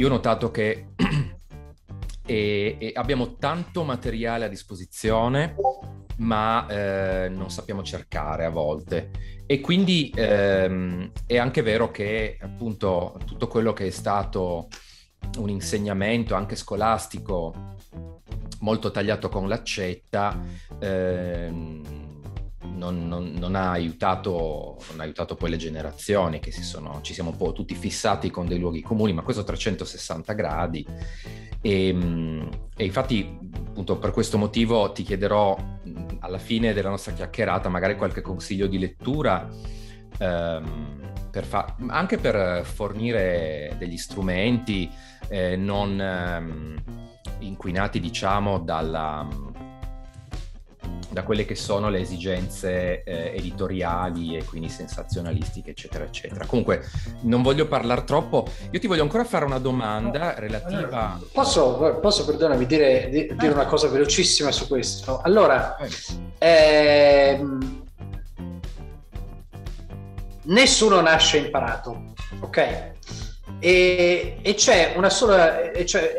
io ho notato che abbiamo tanto materiale a disposizione, ma non sappiamo cercare a volte. E quindi è anche vero che appunto tutto quello che è stato un insegnamento anche scolastico molto tagliato con l'accetta non ha aiutato poi le generazioni che ci siamo un po' tutti fissati con dei luoghi comuni, ma questo a 360 gradi. E infatti appunto per questo motivo ti chiederò alla fine della nostra chiacchierata magari qualche consiglio di lettura, anche per fornire degli strumenti non inquinati, diciamo, da quelle che sono le esigenze editoriali e quindi sensazionalistiche, eccetera, eccetera. Comunque, non voglio parlare troppo. Io ti voglio ancora fare una domanda relativa... Posso perdonami, dire una cosa velocissima su questo? Allora, nessuno nasce imparato, ok? E c'è una sola...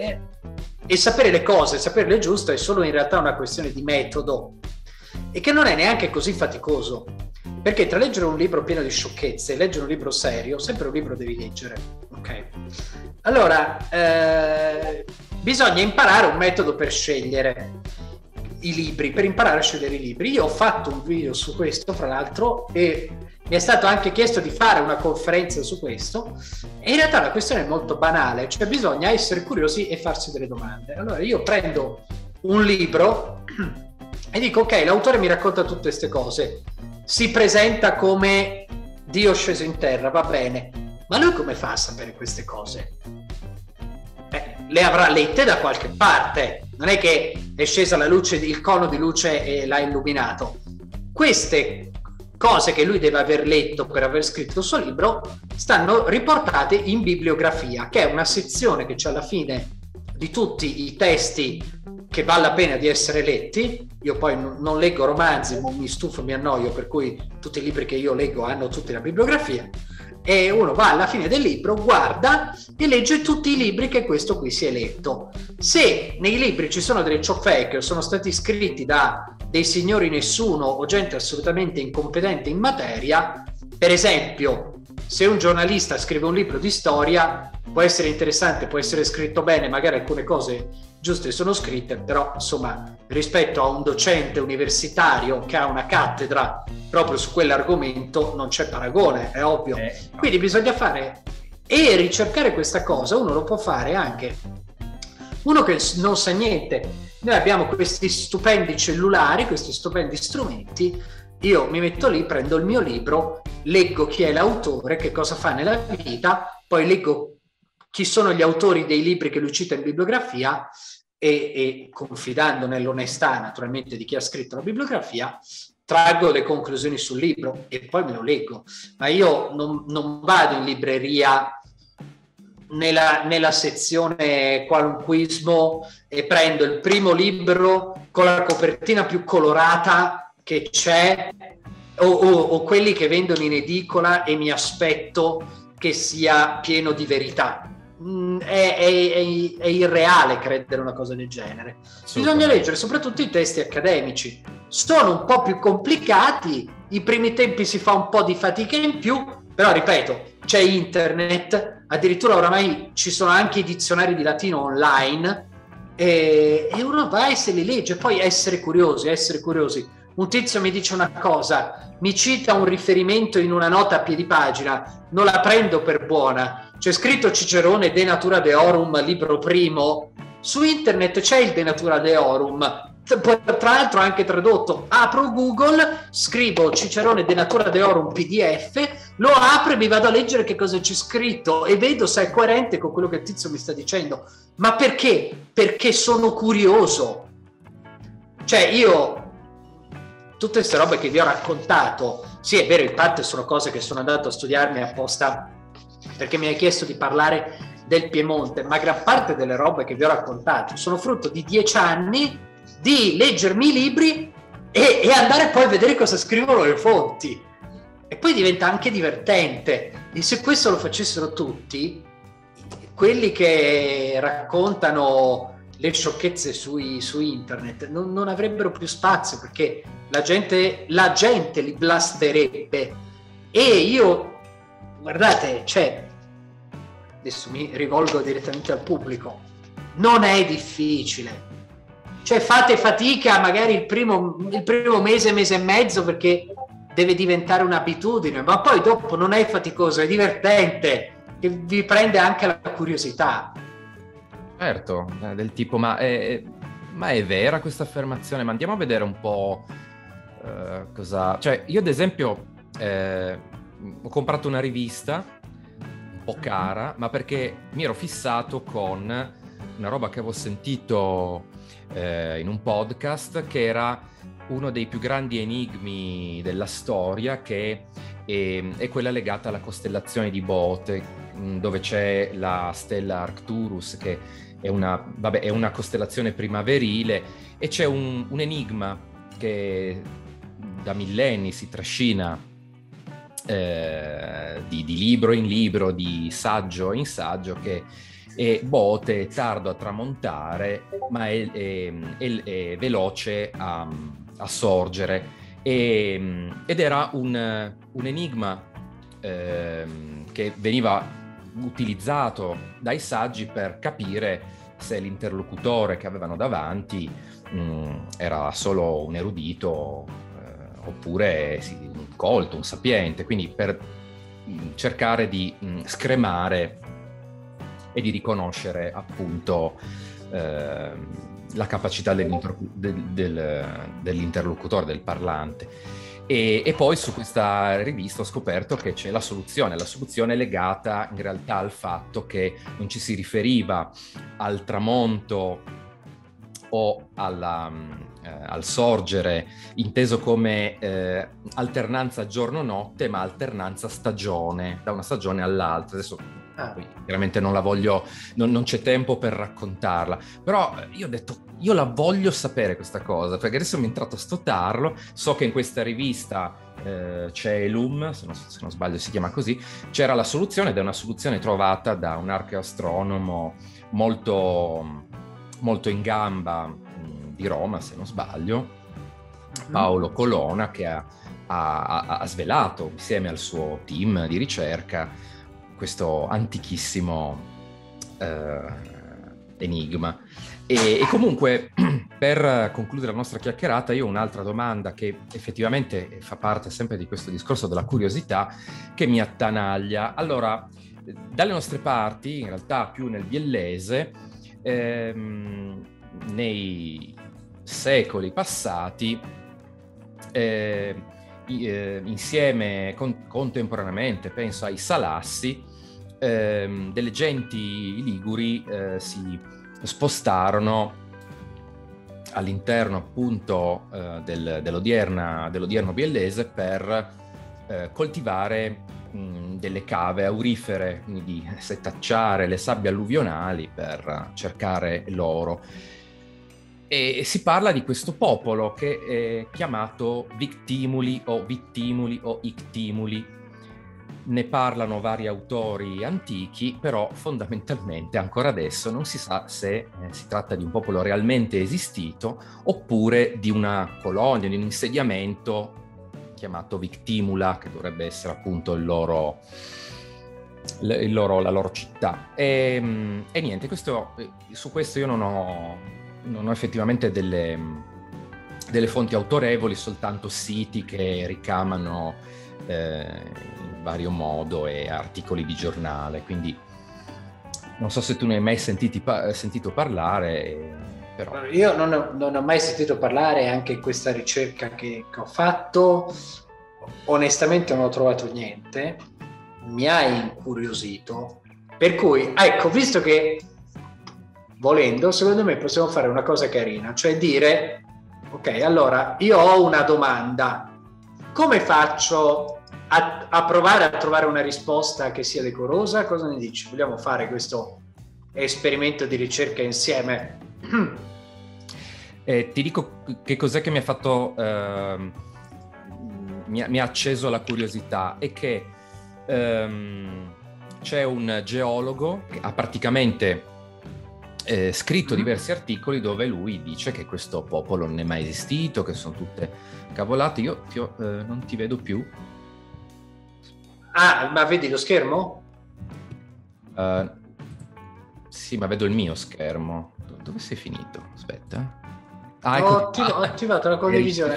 E sapere le cose, saperle giusto è solo in realtà una questione di metodo, e che non è neanche così faticoso, perché tra leggere un libro pieno di sciocchezze e leggere un libro serio, sempre un libro devi leggere, ok? Allora, bisogna imparare un metodo per scegliere i libri, per imparare a scegliere i libri. Io ho fatto un video su questo, fra l'altro, e mi è stato anche chiesto di fare una conferenza su questo, e in realtà la questione è molto banale, cioè bisogna essere curiosi e farsi delle domande. Allora io prendo un libro e dico, ok, l'autore mi racconta tutte queste cose, si presenta come Dio sceso in terra, va bene, ma lui come fa a sapere queste cose? Le avrà lette da qualche parte, non è che è scesa la luce, il cono di luce e l'ha illuminato. Queste cose che lui deve aver letto per aver scritto il suo libro stanno riportate in bibliografia, che è una sezione che c'è alla fine di tutti i testi che vale la pena di essere letti. Io poi non leggo romanzi, mi stufo, mi annoio, per cui tutti i libri che io leggo hanno tutti la bibliografia, e uno va alla fine del libro, guarda e legge tutti i libri che questo qui si è letto. Se nei libri ci sono delle ciofeche o sono stati scritti da dei signori nessuno o gente assolutamente incompetente in materia, per esempio, se un giornalista scrive un libro di storia, può essere interessante, può essere scritto bene, magari alcune cose giuste sono scritte, però insomma rispetto a un docente universitario che ha una cattedra proprio su quell'argomento non c'è paragone, è ovvio. Quindi bisogna fare e ricercare questa cosa. Uno lo può fare anche uno che non sa niente. Noi abbiamo questi stupendi cellulari, questi stupendi strumenti. Io mi metto lì, prendo il mio libro, leggo chi è l'autore, che cosa fa nella vita, poi leggo chi sono gli autori dei libri che lui cita in bibliografia e confidando nell'onestà naturalmente di chi ha scritto la bibliografia, traggo le conclusioni sul libro e poi me lo leggo. Ma io non vado in libreria nella sezione qualunquismo e prendo il primo libro con la copertina più colorata che c'è o quelli che vendono in edicola e mi aspetto che sia pieno di verità. È irreale credere una cosa del genere. Bisogna leggere soprattutto i testi accademici, sono un po' più complicati, i primi tempi si fa un po' di fatica in più, però ripeto, c'è internet, addirittura oramai ci sono anche i dizionari di latino online, e uno va e se li legge. Poi essere curiosi. Un tizio mi dice una cosa, mi cita un riferimento in una nota a piedi pagina, non la prendo per buona. C'è scritto Cicerone De Natura Deorum, libro primo. Su internet c'è il De Natura Deorum, tra l'altro anche tradotto. Apro Google, scrivo Cicerone De Natura Deorum PDF, lo apro e mi vado a leggere che cosa c'è scritto e vedo se è coerente con quello che il tizio mi sta dicendo. Ma perché? Perché sono curioso. Cioè io tutte queste robe che vi ho raccontato, sì è vero, in parte sono cose che sono andato a studiarmi apposta perché mi hai chiesto di parlare del Piemonte, ma gran parte delle robe che vi ho raccontato sono frutto di 10 anni di leggermi i libri e andare poi a vedere cosa scrivono le fonti, e poi diventa anche divertente. E se questo lo facessero tutti, quelli che raccontano le sciocchezze su internet non avrebbero più spazio, perché la gente li blasterebbe. E io, guardate, cioè, adesso mi rivolgo direttamente al pubblico, non è difficile, cioè fate fatica magari il primo mese e mezzo, perché deve diventare un'abitudine, ma poi dopo non è faticoso, è divertente, che vi prende anche la curiosità. Certo, del tipo, ma è vera questa affermazione? Ma andiamo a vedere un po' cosa... Cioè, io ad esempio ho comprato una rivista un po' cara, ma perché mi ero fissato con una roba che avevo sentito in un podcast, che era uno dei più grandi enigmi della storia, che è quella legata alla costellazione di Bote, dove c'è la stella Arcturus, che è una costellazione primaverile, e c'è un enigma che da millenni si trascina di libro in libro, di saggio in saggio, che è Bote è tardo a tramontare, ma è veloce a sorgere. Ed era un enigma che veniva utilizzato dai saggi per capire se l'interlocutore che avevano davanti era solo un erudito oppure un colto, un sapiente, quindi per cercare di scremare e di riconoscere appunto la capacità dell'interlocutore, del parlante. E poi su questa rivista ho scoperto che c'è la soluzione è legata in realtà al fatto che non ci si riferiva al tramonto o al sorgere inteso come alternanza giorno-notte, ma alternanza stagione, da una stagione all'altra. Adesso chiaramente non la voglio, non c'è tempo per raccontarla, però io ho detto, io la voglio sapere questa cosa, perché adesso mi è entrato sto tarlo, so che in questa rivista c'è Elum, se non sbaglio si chiama così, c'era la soluzione, ed è una soluzione trovata da un archeoastronomo molto, molto in gamba di Roma, se non sbaglio, Paolo Colonna, che ha svelato insieme al suo team di ricerca questo antichissimo enigma. E comunque, per concludere la nostra chiacchierata, io ho un'altra domanda che effettivamente fa parte sempre di questo discorso della curiosità, che mi attanaglia. Allora, dalle nostre parti, in realtà più nel biellese, nei secoli passati, insieme contemporaneamente, penso ai Salassi, delle genti liguri si spostarono all'interno appunto dell'odierno biellese per coltivare delle cave aurifere, quindi di setacciare le sabbie alluvionali per cercare l'oro. E si parla di questo popolo che è chiamato Victimuli o Ictimuli. Ne parlano vari autori antichi, però fondamentalmente ancora adesso non si sa se si tratta di un popolo realmente esistito oppure di una colonia, di un insediamento chiamato Victimula, che dovrebbe essere appunto la loro città. E niente, su questo io non ho effettivamente delle fonti autorevoli, soltanto siti che ricamano in vario modo e articoli di giornale, quindi non so se tu ne hai mai sentito parlare, però... Io non ho mai sentito parlare, anche in questa ricerca che ho fatto onestamente non ho trovato niente, mi ha incuriosito, per cui ecco, visto che volendo, secondo me possiamo fare una cosa carina, cioè dire, ok, allora io ho una domanda, come faccio a provare a trovare una risposta che sia decorosa? Cosa ne dici? Vogliamo fare questo esperimento di ricerca insieme? Ti dico che cos'è che mi ha fatto, mi ha acceso la curiosità, è che c'è un geologo che ha praticamente scritto diversi articoli dove lui dice che questo popolo non è mai esistito, che sono tutte cavolate. Io non ti vedo più. Ah, ma vedi lo schermo? Sì, ma vedo il mio schermo. Dove sei finito? Aspetta. Ah, ho attivato la condivisione.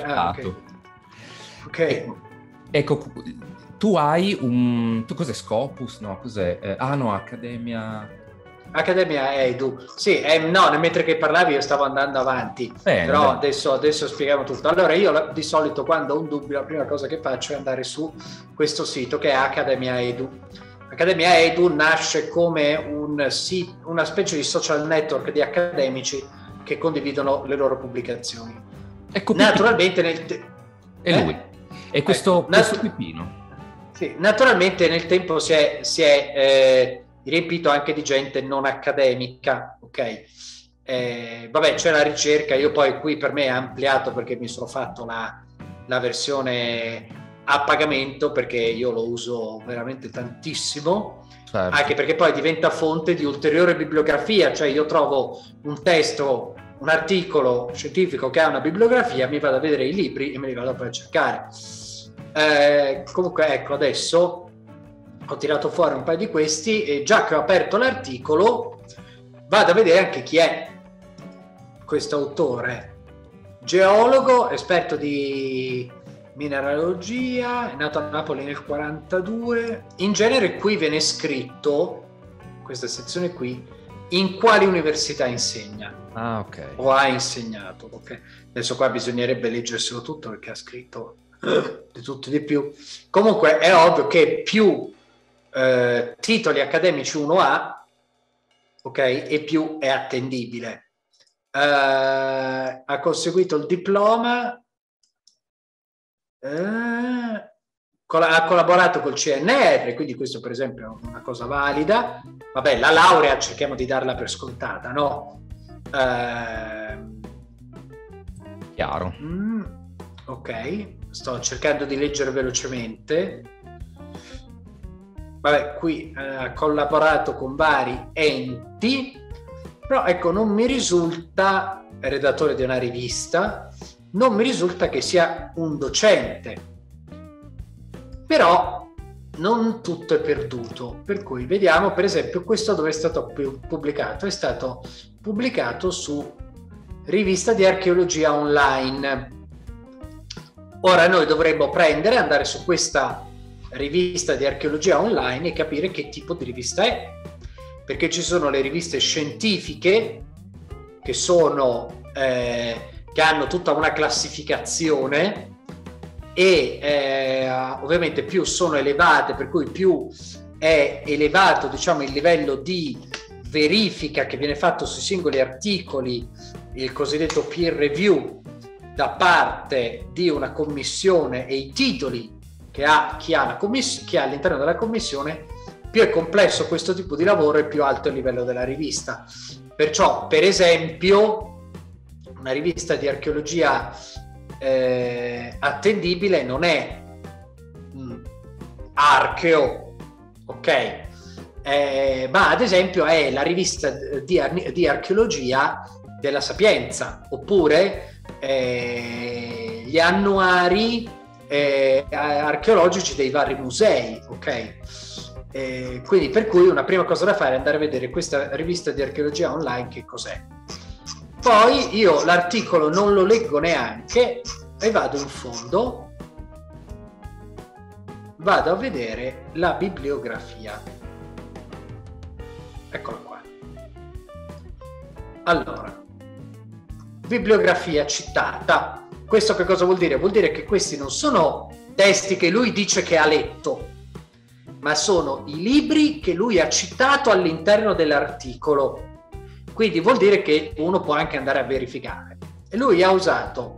Ok. Ecco, tu hai tu cos'è Scopus? No, cos'è? No, Accademia Edu. Sì, no, mentre che parlavi io stavo andando avanti. Bene, però bene. adesso spieghiamo tutto. Allora io di solito quando ho un dubbio la prima cosa che faccio è andare su questo sito che è Accademia Edu. Accademia Edu nasce come una specie di social network di accademici che condividono le loro pubblicazioni. Ecco, naturalmente è lui. E questo Pipino. Sì, naturalmente nel tempo si è riempito anche di gente non accademica, ok? Vabbè, c'è la ricerca, io poi qui per me è ampliato perché mi sono fatto la versione a pagamento perché io lo uso veramente tantissimo, certo. Anche perché poi diventa fonte di ulteriore bibliografia, cioè io trovo un testo, un articolo scientifico che ha una bibliografia, mi vado a vedere i libri e me li vado poi a cercare. Comunque ecco, adesso ho tirato fuori un paio di questi e già che ho aperto l'articolo vado a vedere anche chi è questo autore. Geologo, esperto di mineralogia, è nato a Napoli nel 1942. In genere qui viene scritto, questa sezione qui, in quali università insegna. Ah, ok. O ha insegnato. Okay. Adesso qua bisognerebbe leggerselo tutto perché ha scritto di tutto e di più. Comunque è ovvio che più titoli accademici uno ha, ok, e più è attendibile. Ha conseguito il diploma, ha collaborato col CNR, quindi questo per esempio è una cosa valida. Vabbè, la laurea cerchiamo di darla per scontata, no? Chiaro. Ok, sto cercando di leggere velocemente. Vabbè, qui ha collaborato con vari enti, però ecco, non mi risulta, è redattore di una rivista, non mi risulta che sia un docente, però non tutto è perduto, per cui vediamo per esempio questo dove è stato pubblicato, è stato pubblicato su Rivista di Archeologia Online. Ora noi dovremmo andare su questa Rivista di Archeologia Online e capire che tipo di rivista è, perché ci sono le riviste scientifiche che sono che hanno tutta una classificazione e ovviamente più sono elevate, per cui più è elevato, diciamo, il livello di verifica che viene fatto sui singoli articoli, il cosiddetto peer review da parte di una commissione e i titoli che ha chi ha all'interno della commissione, più è complesso questo tipo di lavoro e più alto è il livello della rivista. Perciò, per esempio, una rivista di archeologia attendibile non è Archeo, ok? Ma ad esempio è la rivista di archeologia della Sapienza, oppure gli annuari archeologici dei vari musei, ok? Quindi per cui una prima cosa da fare è andare a vedere questa rivista di archeologia online che cos'è. Poi io l'articolo non lo leggo neanche e vado in fondo, vado a vedere la bibliografia. Eccola qua. Allora, bibliografia citata. Questo che cosa vuol dire? Vuol dire che questi non sono testi che lui dice che ha letto, ma sono i libri che lui ha citato all'interno dell'articolo. Quindi vuol dire che uno può anche andare a verificare. E lui ha usato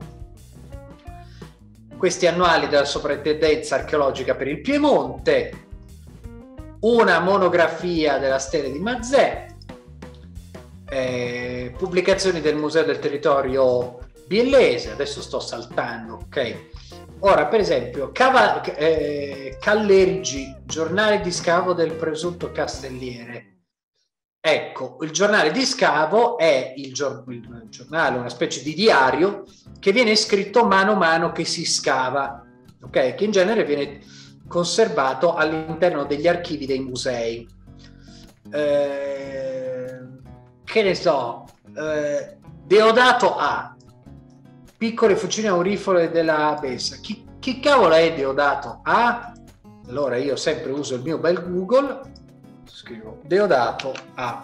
questi annuali della Soprintendenza Archeologica per il Piemonte, una monografia della Stele di Mazè, pubblicazioni del Museo del Territorio Biellese, adesso sto saltando, ok? Ora, per esempio, Callerigi, giornale di scavo del presunto Castelliere. Ecco, il giornale di scavo è il giornale, una specie di diario che viene scritto mano a mano che si scava, ok? Che in genere viene conservato all'interno degli archivi dei musei. Che ne so, Deodato A, piccole fucine aurifole della Bessa. Chi cavolo è Deodato A? Allora io sempre uso il mio bel Google, scrivo Deodato A.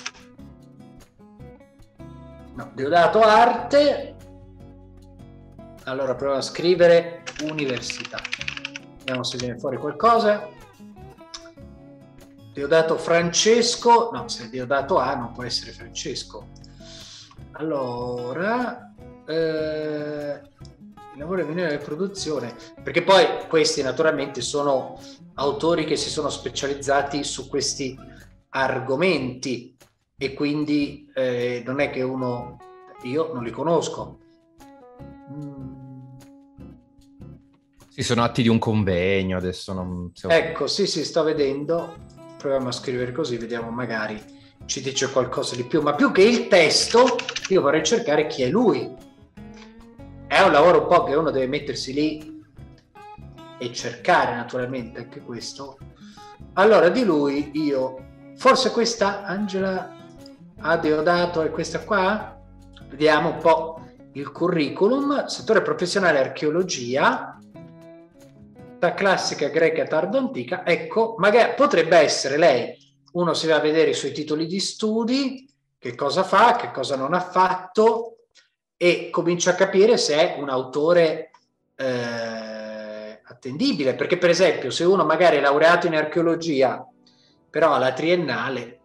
No, Deodato Arte. Allora proviamo a scrivere università. Vediamo se viene fuori qualcosa. Deodato Francesco. No, se è Deodato A non può essere Francesco. Allora... lavoro in di produzione, perché poi questi naturalmente sono autori che si sono specializzati su questi argomenti e quindi non è che io non li conosco. Sì, sono atti di un convegno, adesso non so. Ecco, sì, sto vedendo, proviamo a scrivere così, vediamo, magari ci dice qualcosa di più, ma più che il testo io vorrei cercare chi è lui. È un lavoro un po' che uno deve mettersi lì e cercare, naturalmente, anche questo. Allora, di lui forse questa Angela Deodato è questa qua? Vediamo un po' il curriculum. Settore professionale archeologia, classica greca tardo antica. Ecco, magari potrebbe essere lei. Uno si va a vedere i suoi titoli di studi, che cosa fa, che cosa non ha fatto, e comincia a capire se è un autore attendibile, perché per esempio se uno magari è laureato in archeologia però alla triennale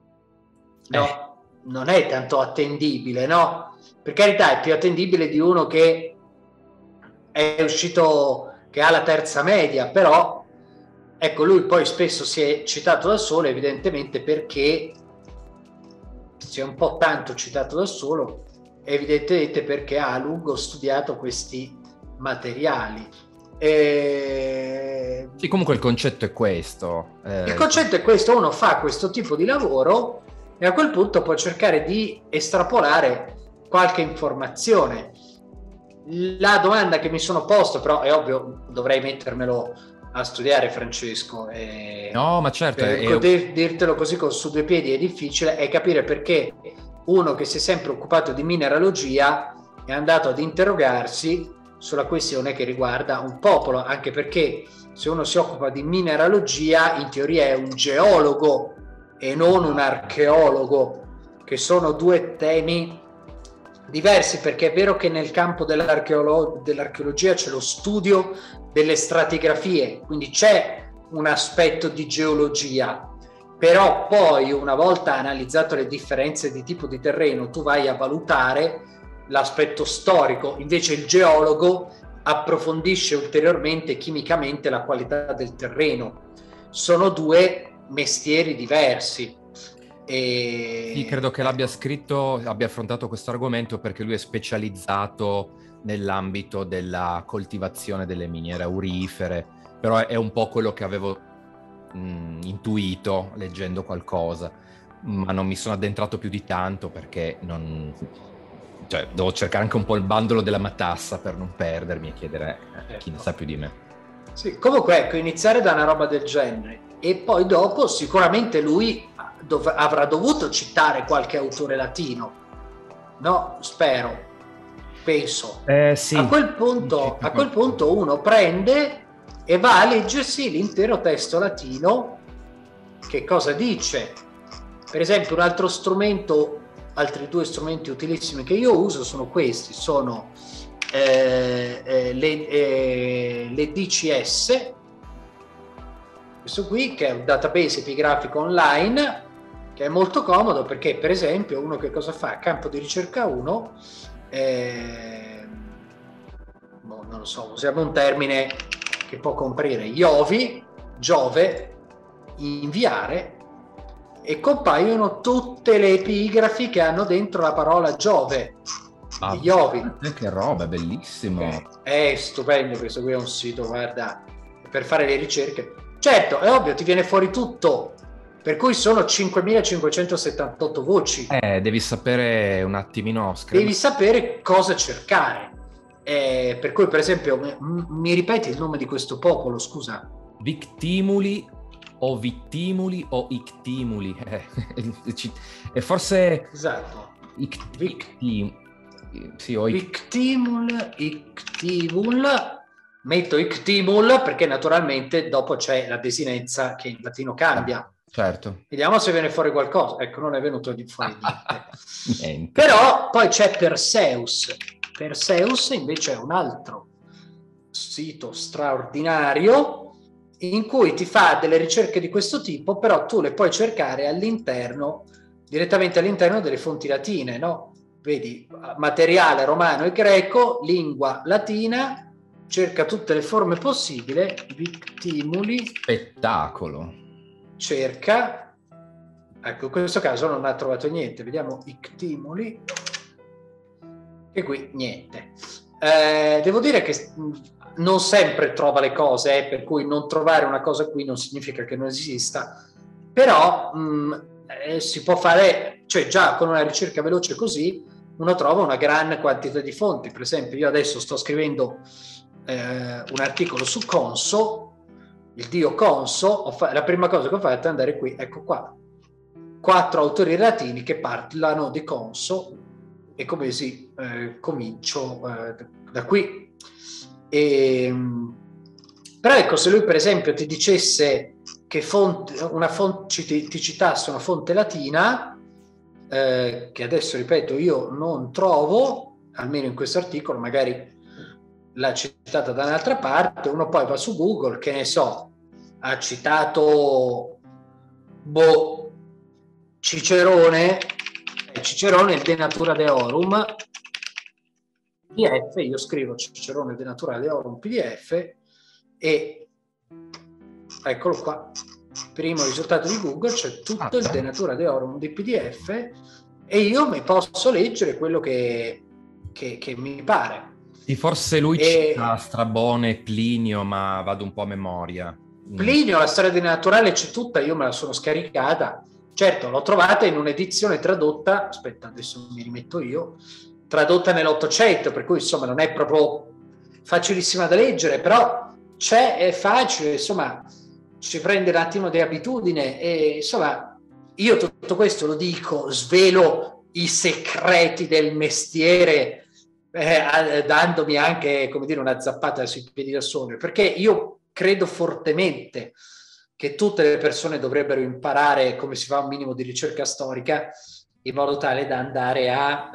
non è tanto attendibile, no? Per carità è più attendibile di uno che è uscito, che ha la terza media, però ecco, lui poi spesso si è citato da solo, evidentemente perché si è un po' tanto citato da solo, evidentemente perché ha a lungo studiato questi materiali. Sì, comunque il concetto è questo. Il concetto è questo, uno fa questo tipo di lavoro e a quel punto può cercare di estrapolare qualche informazione. La domanda che mi sono posto, però è ovvio, dovrei mettermelo a studiare, Francesco. No, ma certo. Dirtelo così su due piedi è difficile, è capire perché uno che si è sempre occupato di mineralogia è andato ad interrogarsi sulla questione che riguarda un popolo, anche perché se uno si occupa di mineralogia in teoria è un geologo e non un archeologo, che sono due temi diversi, perché è vero che nel campo dell'archeologia c'è lo studio delle stratigrafie, quindi c'è un aspetto di geologia, però poi una volta analizzato le differenze di tipo di terreno tu vai a valutare l'aspetto storico, invece il geologo approfondisce ulteriormente chimicamente la qualità del terreno. Sono due mestieri diversi. Sì, credo che abbia affrontato questo argomento perché lui è specializzato nell'ambito della coltivazione delle miniere aurifere, però è un po' quello che avevo intuito leggendo qualcosa, ma non mi sono addentrato più di tanto perché devo cercare anche un po' il bandolo della matassa per non perdermi e chiedere a chi ne sa più di me. Sì, comunque ecco, iniziare da una roba del genere e poi dopo sicuramente lui avrà dovuto citare qualche autore latino, no? Penso. Sì. A quel punto uno prende e va a leggersi l'intero testo latino, che cosa dice. Per esempio un altro strumento, altri due strumenti utilissimi che io uso sono questi, sono le DCS, questo qui che è un database epigrafico online che è molto comodo perché per esempio uno che cosa fa? Campo di ricerca 1, non lo so, usiamo un termine che può comprendere Giove, inviare, e compaiono tutte le epigrafi che hanno dentro la parola Giove. gli ovi. Che roba, bellissimo. È stupendo, questo qui è un sito, guarda, per fare le ricerche. Certo, è ovvio, ti viene fuori tutto, per cui sono 5.578 voci. Devi sapere un attimino, devi sapere cosa cercare. Per cui, per esempio, mi ripeti il nome di questo popolo, scusa? Victimuli o vittimuli o ictimuli. E forse... Esatto. Sì, o Ictimul. Metto ictimul perché naturalmente dopo c'è la desinenza che in latino cambia. Certo. Vediamo se viene fuori qualcosa. Ecco, non è venuto fuori niente. Niente. Però poi c'è Perseus. Perseus invece è un altro sito straordinario in cui ti fa delle ricerche di questo tipo, però tu le puoi cercare direttamente all'interno delle fonti latine, no? Vedi, materiale romano e greco, lingua latina, cerca tutte le forme possibili, victimuli. Spettacolo. Cerca, ecco, in questo caso non ha trovato niente, vediamo ictimuli, e qui niente. Devo dire che non sempre trova le cose, per cui non trovare una cosa qui non significa che non esista, però si può fare, cioè già con una ricerca veloce così uno trova una gran quantità di fonti. Per esempio io adesso sto scrivendo un articolo su Conso, il dio Conso. La prima cosa che ho fatto è andare qui, ecco qua, 4 autori latini che parlano di Conso, e come si comincio da qui. Però ecco, se lui per esempio ti dicesse che ti citasse una fonte latina, che adesso ripeto io non trovo, almeno in questo articolo, magari l'ha citata da un'altra parte, uno poi va su Google, che ne so, ha citato Cicerone, il De Natura Deorum PDF, io scrivo Cicerone De Natura Deorum PDF e eccolo qua, primo risultato di Google, c'è tutto il De Natura Deorum di PDF e io mi posso leggere quello che mi pare. Sì, forse lui cita Strabone, Plinio, ma vado un po' a memoria. Plinio, la storia del naturale c'è tutta, io me la sono scaricata. Certo, l'ho trovata in un'edizione tradotta, aspetta, adesso mi rimetto io, tradotta nell'800, per cui insomma non è proprio facilissima da leggere, però è facile, insomma, ci prende un attimo di abitudine e insomma io tutto questo lo dico, svelo i segreti del mestiere, dandomi anche, come dire, una zappata sui piedi da sole, perché io credo fortemente che tutte le persone dovrebbero imparare come si fa un minimo di ricerca storica, in modo tale da andare a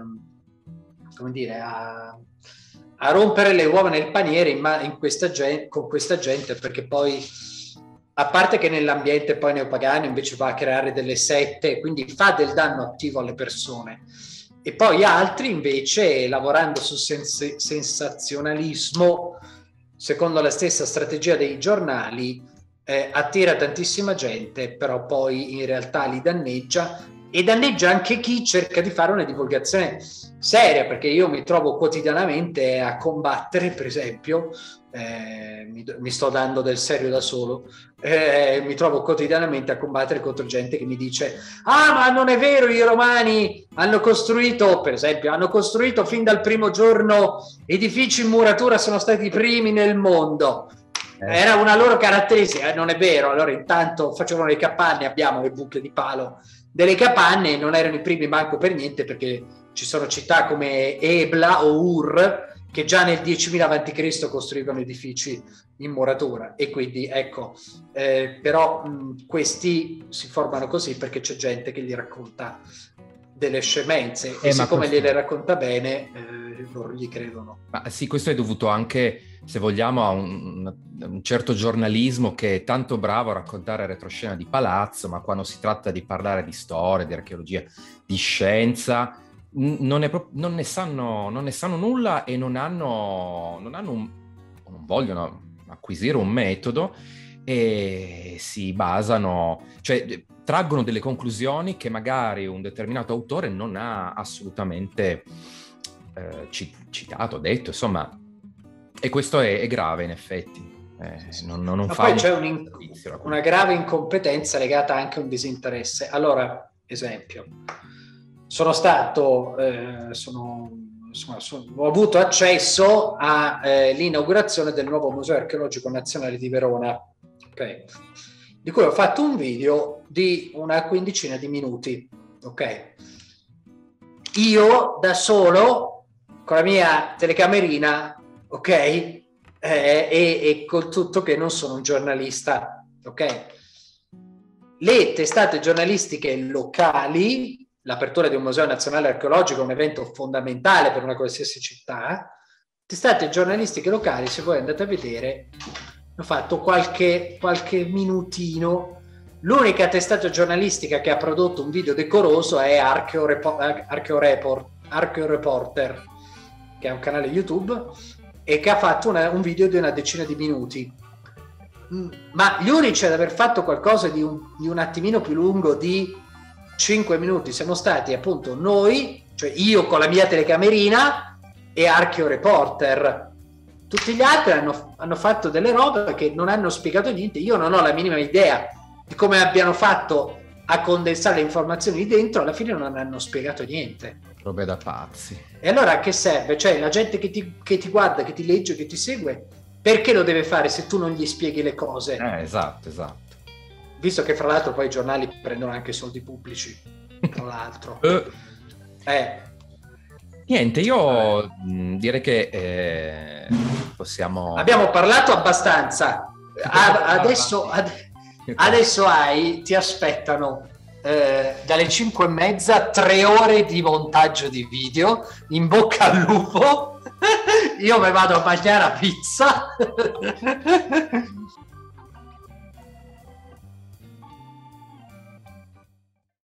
rompere le uova nel paniere con questa gente, perché poi, a parte che nell'ambiente poi neopagano invece va a creare delle sette, quindi fa del danno attivo alle persone, e poi altri invece, lavorando sul sensazionalismo, secondo la stessa strategia dei giornali, attira tantissima gente, però poi in realtà li danneggia, e danneggia anche chi cerca di fare una divulgazione seria, perché io mi trovo quotidianamente a combattere, per esempio, mi sto dando del serio da solo, mi trovo quotidianamente a combattere contro gente che mi dice: ah, ma non è vero, i romani hanno costruito, per esempio, fin dal primo giorno edifici in muratura, sono stati i primi nel mondo. Era una loro caratteristica, non è vero. Allora intanto facevano le capanne, abbiamo le buche di palo delle capanne, non erano i primi manco per niente, perché ci sono città come Ebla o Ur che già nel 10.000 a.C. costruivano edifici in muratura, e quindi ecco, però questi si formano così perché c'è gente che gli racconta delle scemenze, e siccome gliele racconta bene, loro gli credono. Ma sì, questo è dovuto anche, se vogliamo, a un certo giornalismo che è tanto bravo a raccontare retroscena di palazzo, ma quando si tratta di parlare di storia, di archeologia, di scienza, non ne sanno nulla, e non vogliono acquisire un metodo, e si basano, cioè traggono delle conclusioni che magari un determinato autore non ha assolutamente citato, detto, insomma, e questo è grave in effetti. Non fa poi c'è una grave incompetenza legata anche a un disinteresse. Allora, esempio, sono stato, ho avuto accesso all'inaugurazione del nuovo Museo Archeologico Nazionale di Verona, okay, di cui ho fatto un video di una quindicina di minuti, ok? Io da solo, con la mia telecamerina, ok? E con tutto che non sono un giornalista, ok? Le testate giornalistiche locali, l'apertura di un museo nazionale archeologico è un evento fondamentale per una qualsiasi città, testate giornalistiche locali, se voi andate a vedere, ho fatto qualche minutino. L'unica testata giornalistica che ha prodotto un video decoroso è Archeo Reporter, che è un canale YouTube, e che ha fatto un video di una decina di minuti. Ma gli unici ad aver fatto qualcosa di un attimino più lungo di 5 minuti siamo stati appunto noi, cioè io con la mia telecamerina e Archeo Reporter. Tutti gli altri hanno fatto delle robe che non hanno spiegato niente. Io non ho la minima idea di come abbiano fatto a condensare le informazioni lì dentro. Alla fine non hanno spiegato niente. Robe da pazzi. E allora a che serve? Cioè la gente che ti guarda, che ti legge, che ti segue, perché lo deve fare se tu non gli spieghi le cose? Esatto. Visto che fra l'altro poi i giornali prendono anche soldi pubblici, tra l'altro. Niente, io direi che possiamo... Abbiamo parlato abbastanza. Adesso ti aspettano dalle 5:30 3 ore di montaggio di video. In bocca al lupo. Io mi vado a mangiare la pizza.